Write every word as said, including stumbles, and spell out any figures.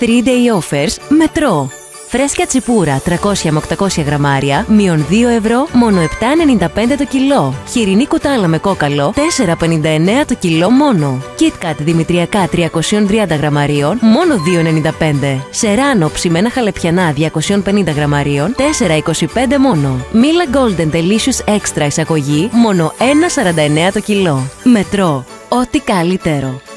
τρία day offers Μετρό. Φρέσκια τσιπούρα τριακόσια με οκτακόσια γραμμάρια, μείον δύο ευρώ, μόνο επτά ενενήντα πέντε το κιλό. Χοιρινή κουτάλα με κόκαλο, τέσσερα πενήντα εννέα το κιλό μόνο. KitKat δημητριακά τριακόσια τριάντα γραμμαρίων, μόνο δύο ενενήντα πέντε. Σεράνο ψημένα χαλεπιανά διακόσια πενήντα γραμμαρίων, τέσσερα είκοσι πέντε μόνο. Μίλα Golden Delicious Extra εισαγωγή, μόνο ένα σαράντα εννέα το κιλό. Μετρό. Ό,τι καλύτερο.